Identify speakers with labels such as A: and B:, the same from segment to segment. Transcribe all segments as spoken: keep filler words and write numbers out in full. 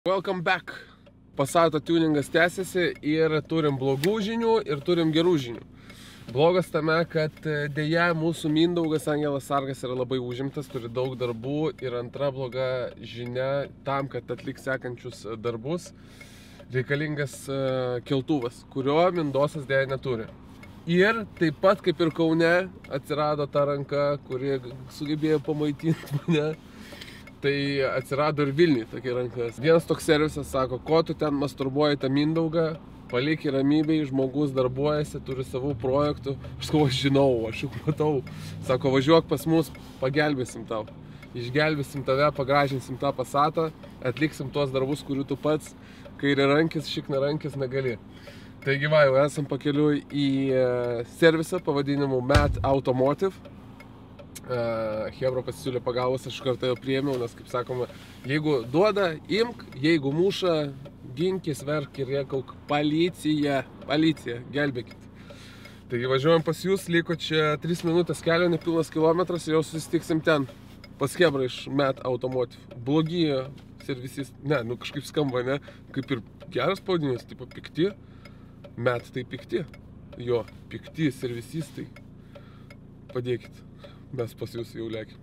A: Welcome back. Passato tuningas tęsiasi ir turim blogų žinių ir turim gerų žinių. Blogas tame, kad dėja mūsų Mindaugas Angelas Sargas yra labai užimtas, turi daug darbų ir antra bloga žinia tam, kad atliks sekančius darbus, reikalingas keltuvas, kurio Mindosas dėja neturi. Ir taip pat kaip ir Kaune atsirado ta ranka, kuri sugebėjo pamaitinti mane. Tai atsirado ir Vilniui tokia rankas. Vienas toks servisas sako, ko tu ten masturbuoji tą Mindaugą, palik į ramybėj, žmogus darbuojasi, turi savų projektų. Aš sakau, aš žinau, aš jau matau. Sako, važiuok pas mus, pagelbėsim tau. Išgelbėsim tave, pagražinsim tą Passatą, atliksim tuos darbus, kurių tu pats kairė rankis, šikna rankis negali. Taigi va, jau esam pakeliui į servisą pavadinimu Mat Automotive. Hebra pasisiūlė pagalbos, aš kartą jau priėmiau, nes, kaip sakoma, jeigu duoda, imk, jeigu muša, ginkis, verk ir rėkauk, policija, policija, gelbėkit. Taigi važiuojam pas jūs, liko čia tris minutės kelio, nepilnas kilometras ir jau susitiksim ten, pas Hebrą iš Mat Automotive. Blogi servisistai, ne, nu kažkaip skamba, ne, kaip ir geras pavadinimas, tipo pikti, Mat tai pikti, jo, pikti servisistai, padėkit. Mes pas jūs jau lėkim.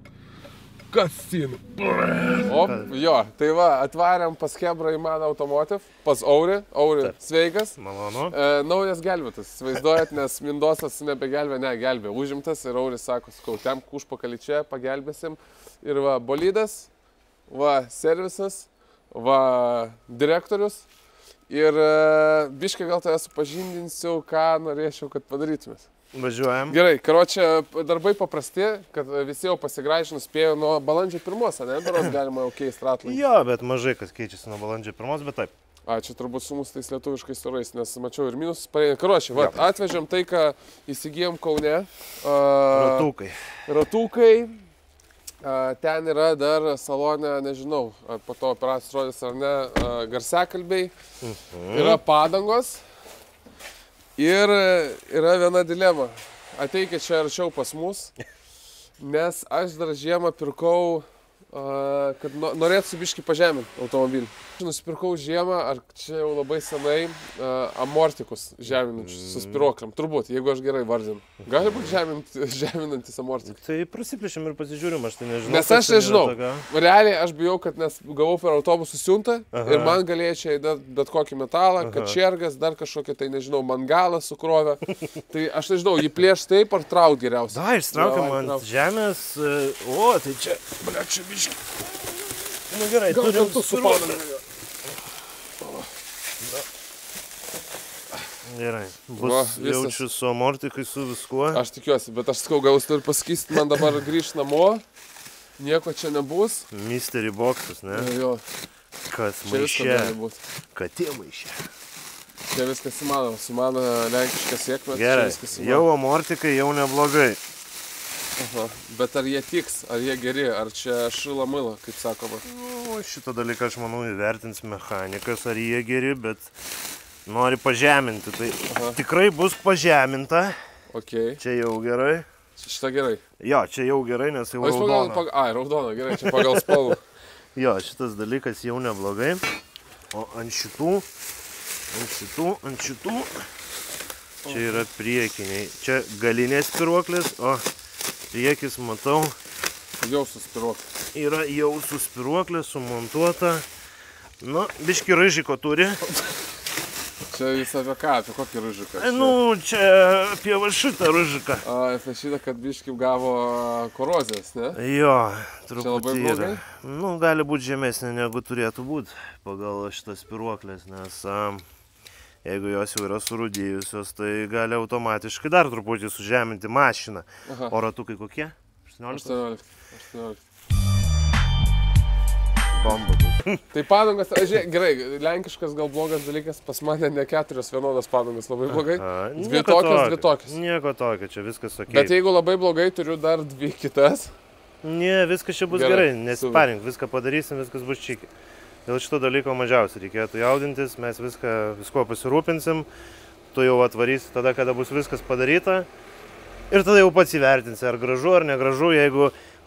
A: Kas sin? O, jo, tai va, atvarėm pas Hebrą į Mat Automotive, pas Aurį. Aurį, sveikas.
B: Malonu.
A: E, naujas gelbėtas, vaizduojat, nes Mindosas nebegelbė, ne, gelbė, užimtas. Ir Auris sako, skau, temk užpakalį čia, pagelbėsim. Ir va, bolidas, va, servisas, va, direktorius. Ir biškai gal tave supažindinsiu, ką norėčiau, kad padarytumės.
B: Važiuojam.
A: Gerai, karočią, darbai paprasti, kad visi jau pasigražinus spėjo nuo balandžio pirmos, ne? Daros galima jau keisti ratlą.
B: Jo, bet mažai kas keičiasi nuo balandžio pirmos, bet taip.
A: A, čia turbūt su mūsų tais lietuviškais orais, nes mačiau ir minusus pareina. Karočią, va, atvežėm tai, ką įsigijom Kaune.
B: Ratukai.
A: Ratukai. Ten yra dar salone, nežinau, po to operacijos rodės ar ne, garsiakalbiai. Mhm. Yra padangos. Ir yra viena dilema. Ateikit čia arčiau pas mus, nes aš dar žiemą pirkau, kad norėtų biškį pažeminti automobilį. Nusipirkau žiemą, ar čia jau labai senai, amortikus žeminančius su spiruokliam. Turbūt, jeigu aš gerai vardinu. Gali būti žeminantis amortikus.
B: Tai prasiplėšim ir pasižiūrim, aš tai nežinau.
A: Nes aš nežinau. Realiai aš bijau, kad nes gavau per autobusų siuntą ir man galėjo čia bet kokį metalą, kad čergas, dar kažkokią, tai nežinau, mangalą sukrovę. Tai aš nežinau, jį plėš taip ar trauk geriausiai.
B: Da, ištraukiam ant žemės. O, tai čia, blia, čia biškį. Nu gerai, turim spiruoklį. Gerai, bus va, jaučiu su amortikai, su viskuo.
A: Aš tikiuosi, bet aš skau, gal jūs turi pasakysti, man dabar grįžt namo, nieko čia nebus.
B: Mystery boxas, ne?
A: Jo.
B: Kas maišė? Katė maišė.
A: Čia viskas įmanoma, su mano lenkiška sėkmė.
B: Gerai, jau amortikai, jau neblogai.
A: Aha, bet ar jie tiks, ar jie geri, ar čia šila mila, kaip sakoma?
B: Nu, šitą dalyką aš manau įvertins mechanikas, ar jie geri, bet nori pažeminti, tai aha, tikrai bus pažeminta.
A: Okay.
B: Čia jau gerai.
A: Šitą gerai?
B: Jo, čia jau gerai, nes jau
A: raudona.
B: Pagal,
A: pagal, ai, raudona, gerai, čia pagal spalvą.
B: Jo, šitas dalykas jau neblogai. O ant šitų, ant šitų, ant šitų, čia yra priekiniai. Čia galinės spiruoklės, o priekis, matau,
A: jau su spiruoklė.
B: Yra jau su spiruoklė, sumontuota. Nu, biški raižiko turi.
A: Čia jūs apie ką, apie kokį raižiką?
B: Nu, čia apie va šitą raižiką.
A: A, apie šitą, kad biški gavo korozijas, ne?
B: Jo, truputį
A: čia labai blogai?
B: Yra. Nu, gali būti žemesnė negu turėtų būti pagal šitas spiruoklės, nes a, jeigu jos jau yra surūdėjusios, tai gali automatiškai dar truputį sužeminti mašiną. Aha. O ratukai kokie? aštuoniolika?
A: aštuoniolika.
B: Bomba.
A: Tai padangas, žiūrėk, gerai, lenkiškas gal blogas dalykas, pas mane ne keturios vienodas padangas, labai blogai. Aha, dvi tokios, dvi tokios.
B: Nieko tokio, čia viskas ok.
A: Bet jeigu labai blogai, turiu dar dvi kitas.
B: Ne, viskas čia bus gerai, gerai nesiparink, viską padarysim, viskas bus čiki. Dėl šito dalyko mažiausiai reikėtų jaudintis, mes viską, visko pasirūpinsim, tu jau atvarysi tada, kada bus viskas padaryta ir tada jau pats įvertinsi, ar gražu, ar negražu, jeigu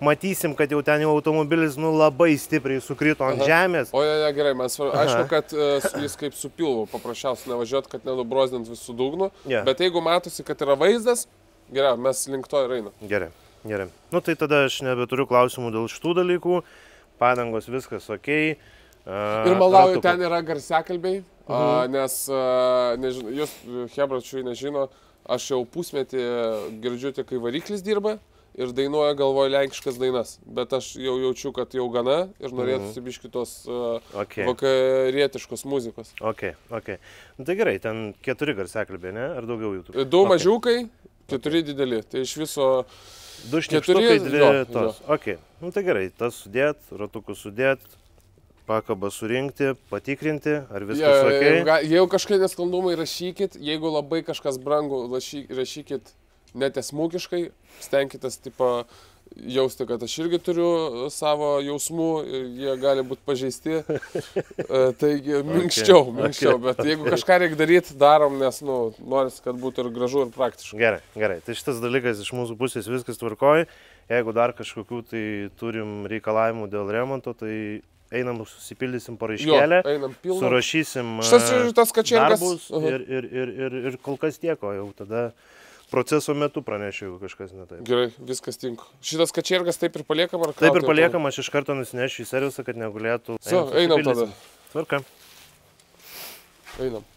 B: matysim, kad jau ten jau automobilis nu, labai stipriai sukrito ant Aha. žemės.
A: O ne, ne, gerai, man svarbu, aišku, kad uh, jis kaip su pilvu paprasčiausiai nevažiuot, kad nenubrozdint visų dugnu, yeah. bet jeigu matosi, kad yra vaizdas, gerai, mes link to ir einam.
B: Gerai, gerai. Nu tai tada aš nebeturiu klausimų dėl šitų dalykų, padangos viskas okei. Okay. Uh,
A: ir malauju, ten yra garsiakalbiai, uh -huh. uh, nes, uh, nežino, jūs, hebračiui, nežino, aš jau pusmetį girdžiu tik, kai variklis dirba ir dainuoja galvoju lenkiškas dainas, bet aš jau jaučiu, kad jau gana ir norėtųsi uh -huh. biški tos uh, okay. vakarietiškos muzikos.
B: Ok, ok. Nu, tai gerai, ten keturi garsiakalbiai, ne? Ar daugiau jų turi?
A: Du okay. mažiukai, keturi okay. dideli, tai iš viso...
B: Du šnipštukai, dvi jo, tos. Jo. Ok, nu tai gerai, tas sudėt, ratukus sudėt. Pakabą surinkti, patikrinti, ar viskas ja, ok.
A: Jeigu kažkai nesklandumai rašykit, jeigu labai kažkas brangu, rašykit netiesmukiškai, stenkitės tipo, jausti, kad aš irgi turiu savo jausmų ir jie gali būti pažeisti. Taigi minkščiau, okay. minkščiau, okay. bet jeigu kažką reikia daryti, darom, nes nu, noris, kad būtų ir gražu, ir praktiškai.
B: Gerai, gerai. Tai šitas dalykas iš mūsų pusės viskas tvarkoja. Jeigu dar kažkokių tai turim reikalavimų dėl remonto, tai einam, susipildysim paraiškelę, surašysim
A: Šitas,
B: darbus uh -huh. ir, ir, ir, ir, ir kol kas tieko, jau tada proceso metu pranešiu, jeigu kažkas ne taip.
A: Gerai, viskas tinka. Šitas kačergas taip ir paliekam ar
B: Taip ir paliekam, aš iš karto nusinešiu į servisą, kad negulėtų.
A: So, einam tada.
B: Tvarka.
A: Einam.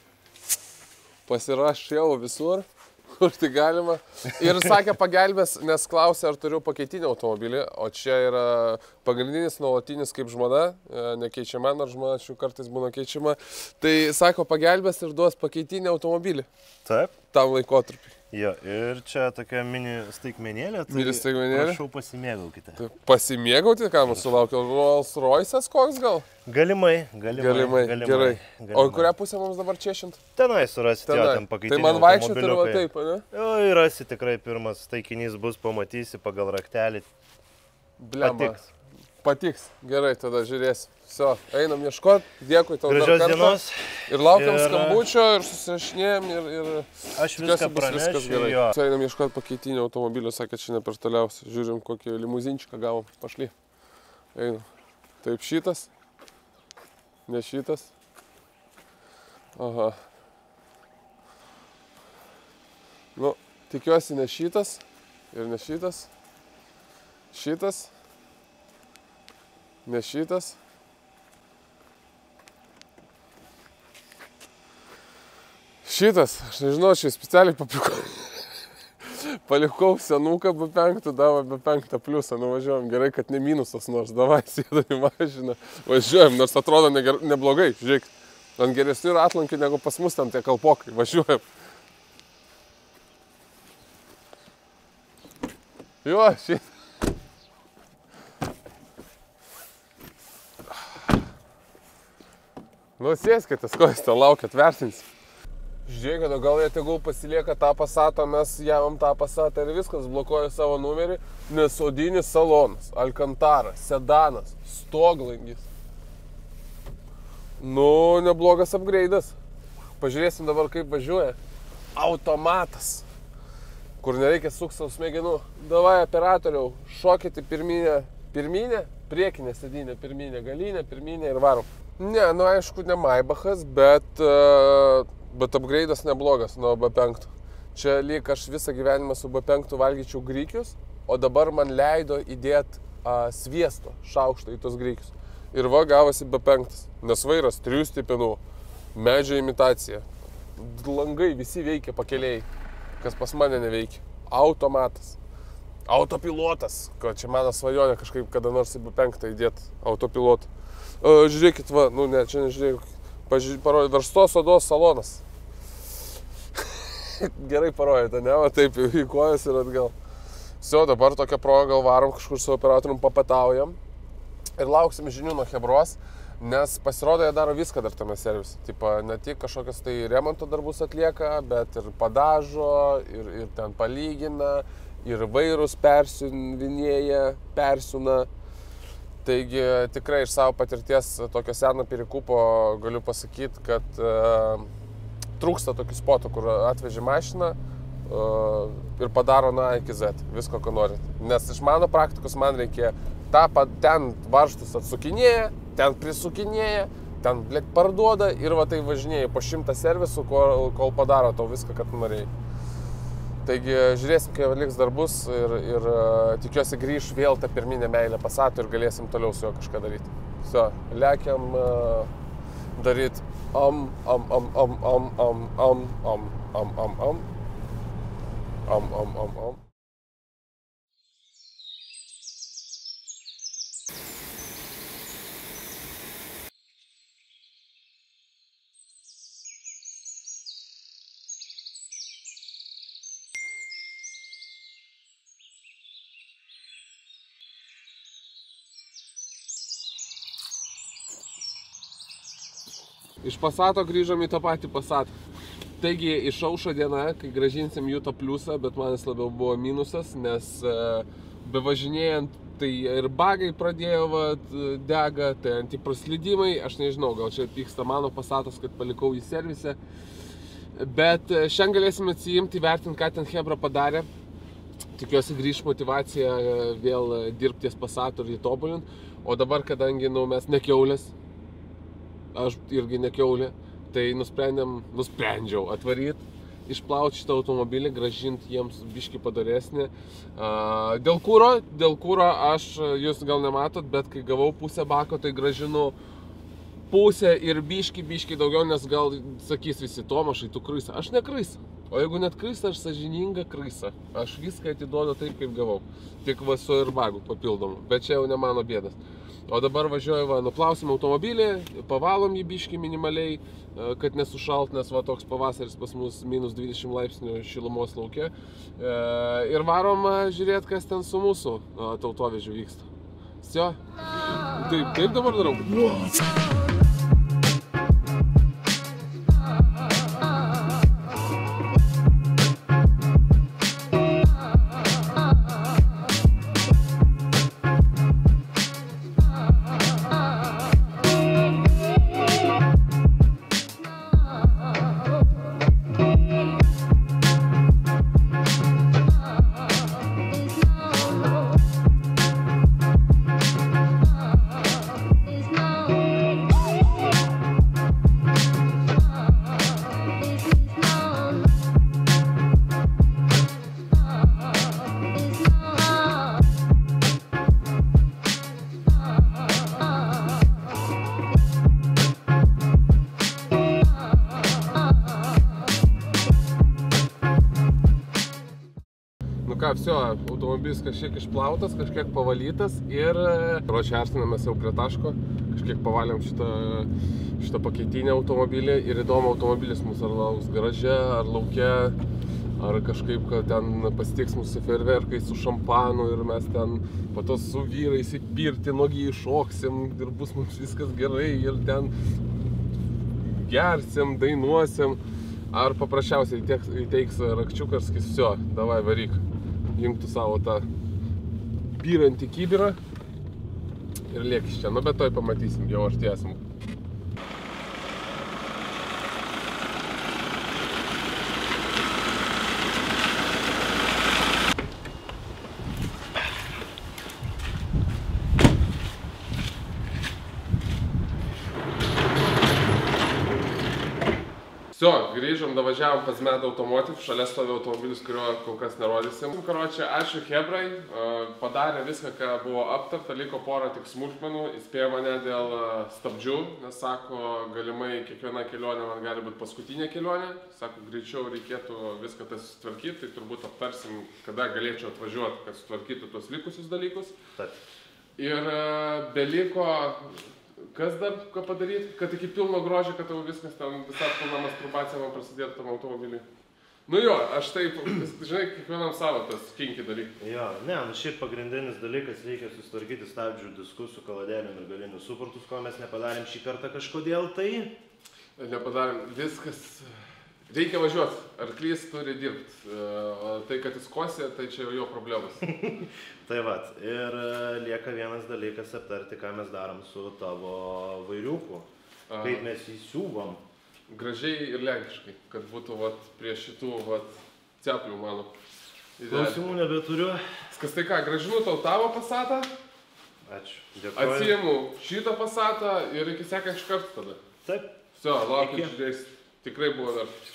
A: Pasirašiau visur, kur tai galima. Ir sakė pagelbės, nes klausė, ar turiu pakeitinį automobilį, o čia yra pagrindinis, nuolatinis kaip žmona, nekeičiama, nors žmona šių kartais būna keičiama. Tai sako pagelbės ir duos pakeitinį automobilį.
B: Taip.
A: Tam laikotarpį.
B: Jo, ir čia tokia mini staigmenėlė, tai
A: mini staigmenėlė.
B: Prašau pasimėgaukite.
A: Tai pasimėgauti, ką mūsų laukia? Rolls Royce'as koks gal?
B: Galimai, galimai.
A: Galimai, galimai. Gerai. Galimai. O į kurią pusę mums dabar čiešint?
B: Tenai surasite, jo, ten pakeitinį
A: Tai man vaikščioti ir va taip, ne?
B: Jo, ir rasi tikrai pirmas taikinys bus, pamatysi pagal raktelį.
A: Blema. Patiks. Patiks. Gerai, tada žiūrėsim. Vso, einam ieškot, dėkui tau dar kartą.
B: Gražios dienos.
A: Ir laukiam ir... skambučio, ir susirašinėjom, ir... ir...
B: Aš viską pranešiu, jo.
A: Vso, einam ieškot pakeitinio automobilio, sakė, čia ne per toliausiai. Žiūrim, kokį limuzinčiką gavom. Pašly. Einam. Taip, šitas. Ne šitas. Aha. Nu, tikiuosi ne šitas. Ir ne šitas. Šitas. Ne šitas. Šitas, aš nežinau, aš specialiai palikau. Palikau senuką be penktą, davą be penktą pliusą, nuvažiuojam. Gerai, kad ne minusas nors, davai, sėdam į mašiną. Važiuojam, nors atrodo neger, neblogai, žiūrėk. Ant geresnių yra atlankiai negu pas mus ten tie kalpokai, važiuojam. Jo, šitą. Nu, sėskitės, ko jūs ten laukiat, vertins. Žiūrėkit, gal jie tegul pasilieka tą Passatą, mes javom tą Passatą ir viskas, blokuoja savo numerį, nes odinis salonas, Alcantara, sedanas, stoglangis. Nu, neblogas upgrade'as. Pažiūrėsim dabar, kaip važiuoja. Automatas, kur nereikia sukt savo smegenų. Davai, operatoriau, šokite pirminę, pirminę, priekinę sėdynę, pirminę galinę, pirminę ir varom. Ne, nu aišku, ne Maybachas, bet, uh, bet upgrade'as neblogas nuo B penki. Čia lyg aš visą gyvenimą su B penki valgyčiau grikius, o dabar man leido įdėti uh, sviesto šaukštą į tos grikius. Ir va gavosi B penki, nes vairas trijų stipinų, medžio imitacija. Langai visi veikia pakeliai, kas pas mane neveikia. Automatas. Autopilotas, ko čia mano svajonė kažkaip kada nors į B penki įdėti autopilotą. Uh, žiūrėkit, va, nu ne, čia nežiūrėk, parodė, verstos odos salonas. Gerai parodėte, ne, va taip, į kojas ir atgal. Visi, dabar tokia proga gal varom kažkur su operatorium papataujam ir lauksim žinių nuo Hebros, nes pasirodo, jie daro viską dar tame servise. Tipo, ne tik kažkokias tai remonto darbus atlieka, bet ir padažo, ir, ir ten palygina, ir vairus persiunvinėja, persiuna. Taigi tikrai iš savo patirties tokio seno perikupo galiu pasakyti, kad e, trūksta tokių spotų, kur atveži mašiną, ir padaro nuo A iki Z, visko, ko norit. Nes iš mano praktikos man reikia tą, ten varžtus atsukinėja, ten prisukinėja, ten, blėt, parduoda ir va tai važinėja po šimtą servisų, kol, kol padaro tau viską, kad norėjai. Taigi žiūrėsim, kai liks darbus ir, ir tikiuosi grįš vėl tą pirminę meilę Passatui ir galėsim toliau su juo kažką daryti. Viso, lekiam uh, daryti am, am, am, am, am, am, am, am, am, am, am, am, am, am, am. Iš Passato grįžom į tą patį Passatą. Taigi išaušo diena, kai grąžinsim jų tą pliusą, bet man jis labiau buvo minusas, nes bevažinėjant tai ir bagai pradėjo vat, dega, tai antipraslydimai, aš nežinau, gal čia pyksta mano Passatas, kad palikau į servise. Bet šiandien galėsim atsiimti, vertinti, ką ten Hebra padarė. Tikiuosi grįž motivacija vėl dirbti ties Passatu ir jį tobulinti. O dabar, kadangi nu, mes ne kiaulės, aš irgi ne kiaulė, tai nusprendėm, nusprendžiau atvaryti, išplauti šitą automobilį, grąžinti jiems biškį padaresnį. Dėl kūro, dėl kūro aš, jūs gal nematot, bet kai gavau pusę bako, tai grąžinu pusę ir biškį, biškį daugiau, nes gal sakys visi, Tomašai, tu krysa. Aš ne krysa. O jeigu net krysa, aš sąžininga krysa. Aš viską atiduodu taip, kaip gavau. Tik va su airbagu papildomu, bet čia jau ne mano bėdas. O dabar važiuoju, va, nuplausim automobilį, pavalom jį biškį minimaliai, kad nesušalt, nes va toks pavasaris pas mus minus dvidešimt laipsnių šilumos lauke. Ir varom žiūrėti, kas ten su mūsų tautovežiu vyksta. Sio? Taip, taip dabar darau. Ką, viso, automobilis kažkiek išplautas, kažkiek pavalytas ir ruošiai artinamės jau prie taško, kažkiek pavalėm šitą, šitą pakeitinę automobilį ir įdomu automobilis mūsų ar lauks garaže, ar lauke, ar kažkaip, kad ten pasitiks mūsų fejerverkai su šampanu ir mes ten po to su vyrais į pirtį nuogiai iššoksim ir bus mums viskas gerai ir ten gersim, dainuosim, ar paprasčiausiai įteiks rakčiuką ir sakys, viso, davai varyk. Jungtų savo tą byrantį kibirą ir liek iš čia. Nu, bet toj pamatysim, jau arti esam. Viso, grįžom, davažiavom pas Med Automotive, šalia stovi automobilis, kurio kol kas nerodysim. Karočią, ačiū Hebrai, padarė viską, ką buvo aptarta, liko porą tik smulkmenų, įspėjo mane dėl stabdžių, nes sako, galimai kiekviena kelionė man gali būti paskutinė kelionė, sako, greičiau reikėtų viską tas sutvarkyti, tai turbūt aptarsim, kada galėčiau atvažiuoti, kad sutvarkytų tuos likusius dalykus. Taip. Ir beliko... Kas dar ką padaryti, kad iki pilno grožio, kad tau viskas ten, visa pilna masturbacija man prasidėtų tam automobilį. Nu jo, aš taip, žinai, kiekvienam savo tas kinki dalykai.
B: Jo, ne, nu šiaip pagrindinis dalykas, reikia susitvarkyti stabdžių diskus su kaladėlium ir galinius suportus, ko mes nepadarėm šį kartą kažkodėl tai.
A: Nepadarėm, viskas, reikia važiuoti, arklys turi dirbti, o tai, kad jis kosė, tai čia jau jo problemas.
B: Tai vat, ir lieka vienas dalykas aptarti, ką mes darom su tavo vairiuku, kaip mes jį siūvom.
A: Gražiai ir lenkiškai, kad būtų vat, prie šitų vat, ceplių mano.
B: Klausimų nebeturiu.
A: Viskas, tai ką, gražinu tau tavo Passatą.
B: Ačiū. Dėkuoju.
A: Atsiimu šitą Passatą ir iki sekančių kartų tada.
B: Taip.
A: Vso, laukiu žiūrės. Tikrai buvo vertas.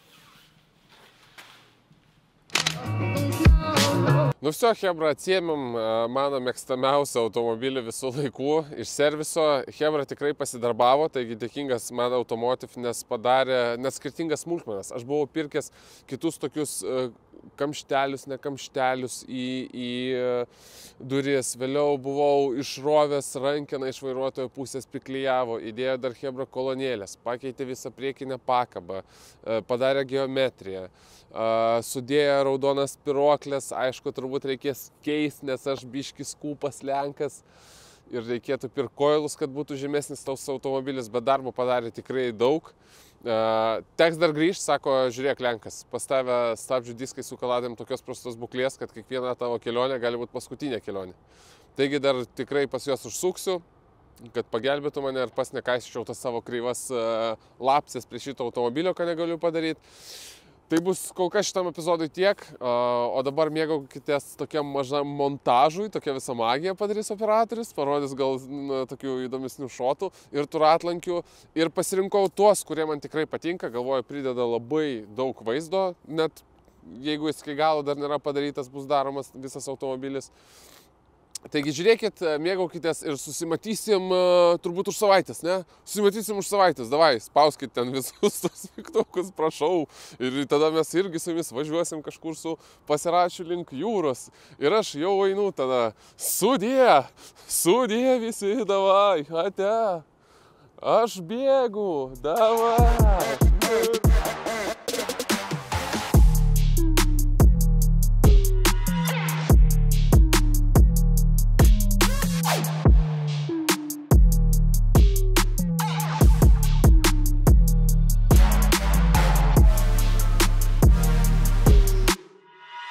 A: Nu vso, Hebra, atsiėmėm mano mėgstamiausią automobilį visų laikų iš serviso. Hebra tikrai pasidarbavo, taigi dėkingas man Automotive, nes padarė net skirtingas smulkmenas. Aš buvau pirkęs kitus tokius kamštelius, ne kamštelius į, į duris. Vėliau buvau išrovęs rankeną iš vairuotojo pusės, priklijavo, įdėjo dar Hebra kolonėlės, pakeitė visą priekinę pakabą, padarė geometriją. Uh, sudėjo raudonas spiruoklės, aišku, turbūt reikės keisti, nes aš biškis kūpas lenkas ir reikėtų pirkti koilus, kad būtų žemesnis tas automobilis, bet darbo padarė tikrai daug. Uh, teks dar grįžti, sako, žiūrėk lenkas, pas tave stabdžių diskai su kaladėm tokios prastos būklės, kad kiekviena tavo kelionė gali būti paskutinė kelionė. Taigi dar tikrai pas juos užsuksiu, kad pagelbėtų mane ir pas nekaiščiau tas savo kreivas uh, lapsės prie šito automobilio, ką negaliu padaryti. Tai bus kol kas šitam epizodui tiek, o dabar mėgaukitės tokiam mažam montažui, tokia visa magija padarys operatorius, parodys gal na, tokių įdomesnių šotų ir turatlankių. Ir pasirinkau tuos, kurie man tikrai patinka, galvoju, prideda labai daug vaizdo, net jeigu jis iki galo dar nėra padarytas, bus daromas visas automobilis. Taigi žiūrėkit, mėgaukitės ir susimatysim uh, turbūt už savaitės, ne? Susimatysim už savaitės, davai, spauskit ten visus tos mygtukus, prašau. Ir tada mes irgi su jumis važiuosim kažkur su Pasirašiu link jūros. Ir aš jau einu tada, sudie, sudie visi, davai, ate. Aš bėgu, davai.